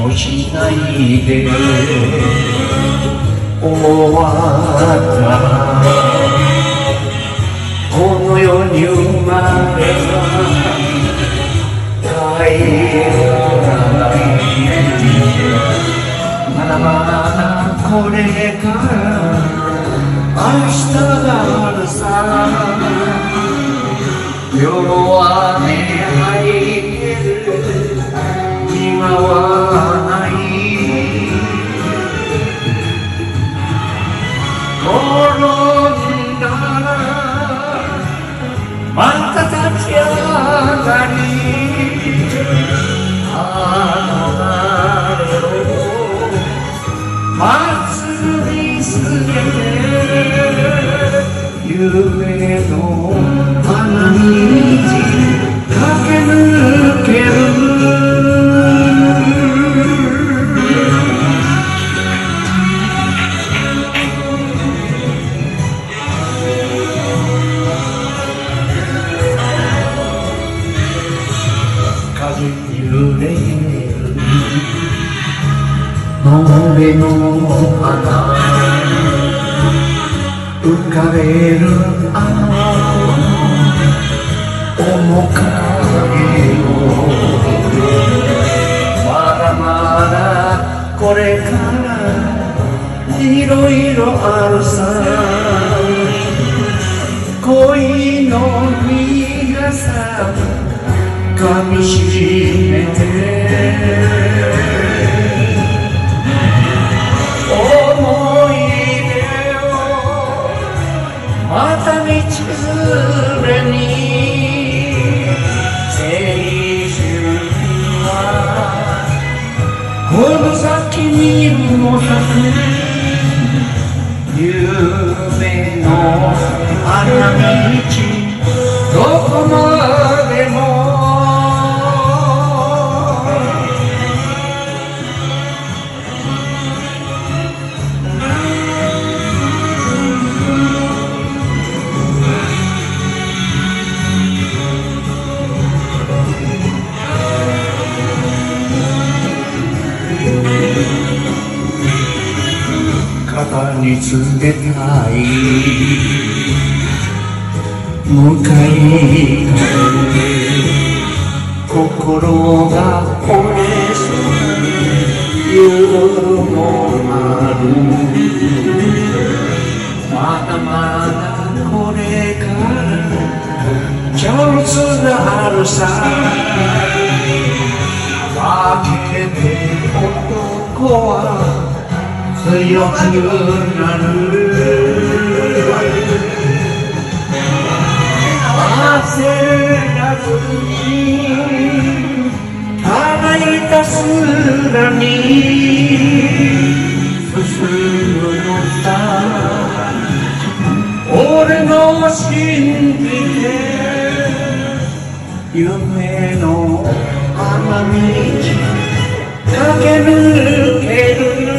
もしないで終わったこの世に生まれた帰らないまだまだこれから明日があるさ弱音吐いてる今はない転んだらまた立ち上がりあの誰をまっすぐに過ぎて夢の花道駆け抜ける風に揺れる上の花浮かべるあの面影をまだまだこれからいろいろあるさ恋の苦さ噛みしめて思い出をまた道連れに青春はこの先にも咲く夢の花道どこまでも肩につけたい向かい風心が折れそう夜もあるまだまだこれからチャンスがあるさ負けて男は強くなる焦らずに乾いた空に進むのさ俺の信じて夢の花道駆け抜ける